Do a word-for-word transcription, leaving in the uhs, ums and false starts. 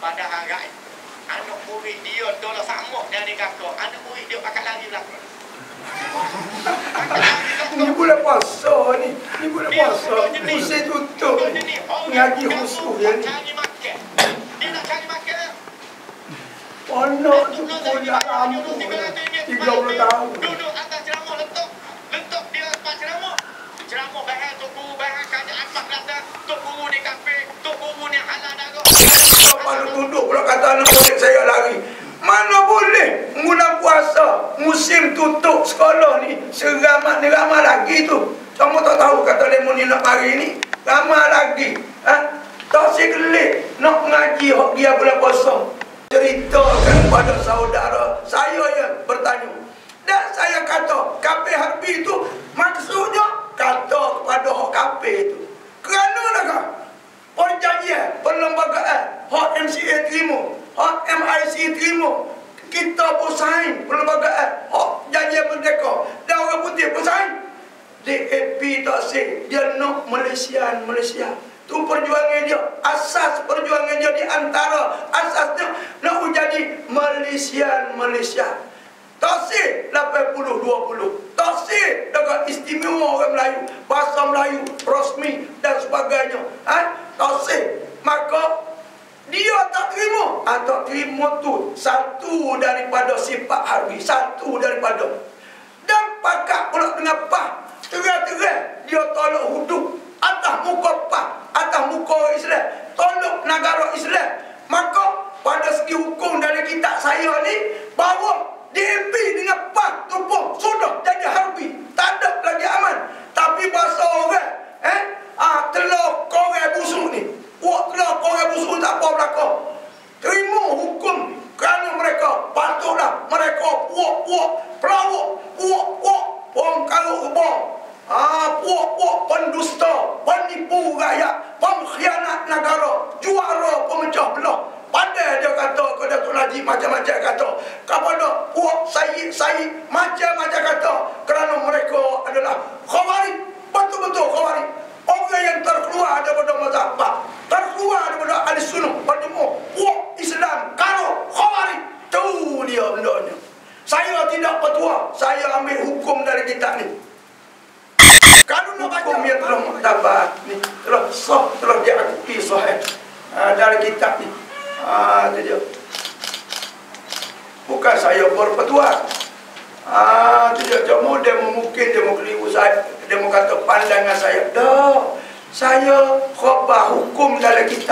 pada hari anak murid dia dolah sama dari kakak, anak murid dia akan lari belakang. Ni bulan puasa ni, ni bulan puasa. Musim tutup. Ngaji khusus ya ni. Cari makan. Dia nak cari makan. Anak tu pula lampu tiga puluh tahun. Duduk atas ceramah letak. Letak dia atas ceramah. Ceramah bahas Tok Guru, bahas kajian Ahmad Rasa, Tok Guru di kafe, Tok Guru ni halal darah. Kalau duduk pula kata anak murid saya lari. Mana boleh bulan puasa, musim tutup sekolah ni, seramat ni ramai lagi tu. Kamu tak tahu kata lemon ni nak mari ni, ramai lagi. Ha? Tak segelik nak ngaji hak dia bulan puasa. Ceritakan kepada saudara saya yang bertanya. Dan saya kata, kafe harbi itu maksudnya kata kepada hak kafe itu. Kerana lah perjanjian, perlembagaan, hak M C A terima, hak M I C terima, kita pun sign perlembagaan, hak janjian merdeka, dan orang putih pun sign. D A P tak say, dia nak Malaysia, Malaysia. Tu perjuangan dia, asas perjuangan dia di antara asasnya nak jadi Malaysia, Malaysia. Tak say lapan puluh dua puluh, tak say dekat istimewa orang Melayu, bahasa Melayu, rasmi dan sebagainya. Ha? Tak say. Maka dia tak terima. Ha, tak terima tu satu daripada sifat harbi, satu daripada. Dan pakat pula dengan pah. Terang-terang dia tolak hudud atas muka pah, atas muka Islam, tolak negara Islam. Maka pada segi hukum dari kitab saya ni, bahawa D A P dengan P A H tumpung sudah jadi harbi, tak ada lagi aman. Tapi bahasa orang, eh, ah telur korang busuk ni, buat telur korang busuk tak apa belakang. Terima hukum kerana mereka patutlah mereka puak-puak pelawak, puak-puak pengkarut rebah, ah puak-puak pendusta, penipu rakyat, pengkhianat negara, juara pemecah belah. Pandai dia kata kepada Tok Najib macam-macam kata. Kepada puak Sayyid-Sayyid macam-macam kata. Kerana mereka adalah khawarij. Betul-betul khawarij. Orang yang terkeluar daripada mazhab, terkeluar daripada ahli sunnah wal jamaah. Puak Islam karo khawarij. Tu dia bendanya. Saya tidak petua. Saya ambil hukum dari kitab ni. Kalau nak baca hukum yang telah muktabar ni, telah sah, telah diakui sahih ha, dari kitab ni. Ah, itu dia. Bukan saya berpetua. Ah, itu dia. Cuma dia mungkin dia mau keliru saya, dia mau kata pandangan saya. Dah, saya khabar hukum dalam kitab.